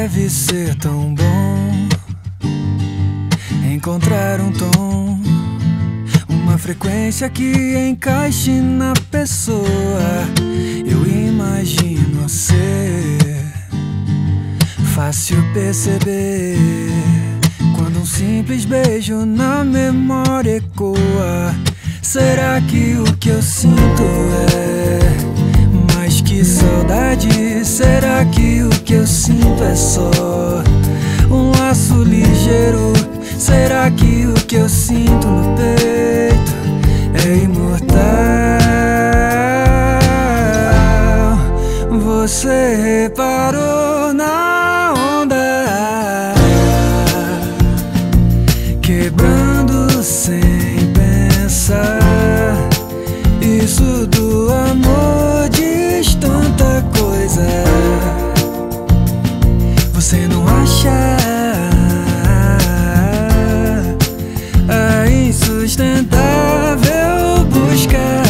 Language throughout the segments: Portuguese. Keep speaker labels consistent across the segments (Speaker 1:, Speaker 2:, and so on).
Speaker 1: Deve ser tão bom encontrar um tom, uma frequência que encaixe na pessoa. Eu imagino ser fácil perceber quando um simples beijo na memória ecoa. Será que o que eu sinto é mais que saudade? Será que o que eu sinto é só um laço ligeiro? Será que o que eu sinto no peito é imortal? Você reparou na onda quebrando sem pensar? Isso do amor diz tanta coisa. Você não acha? É insustentável buscar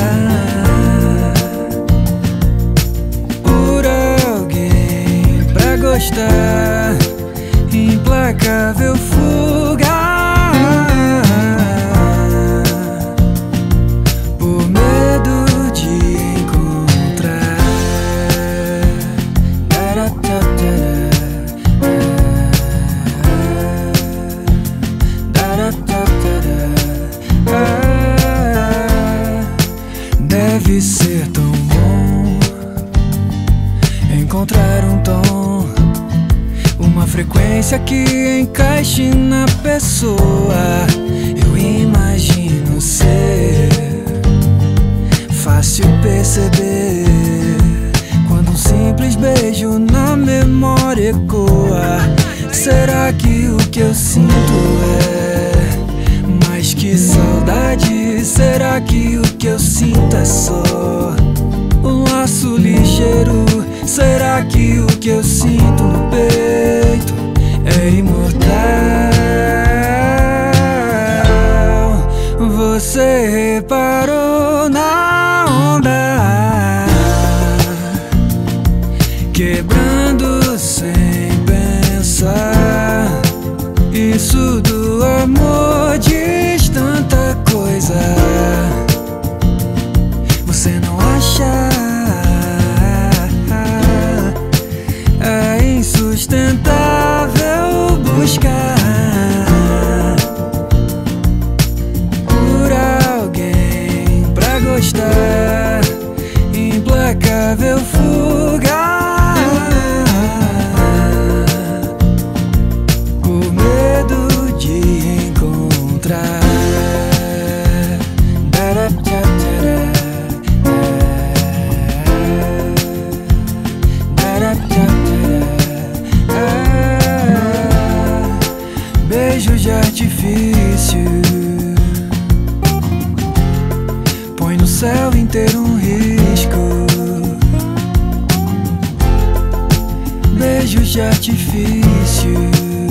Speaker 1: por alguém pra gostar, implacável fuga por medo de encontrar. Deve ser tão bom encontrar um tom, uma frequência que encaixe na pessoa. Eu imagino ser fácil perceber quando um simples beijo na memória ecoa. Será que o que eu sinto é mais que saudade? Será que o que eu sinto é só um laço ligeiro? Será que o que eu sinto no peito é imortal? Você reparou na onda quebrando sem pensar? Isso do amor diz tanta coisa. Você não acha? É insustentável buscar por alguém pra gostar, implacável fuga por medo de encontrar. Beijos de artifício põe no céu inteiro um risco. Beijos de artifício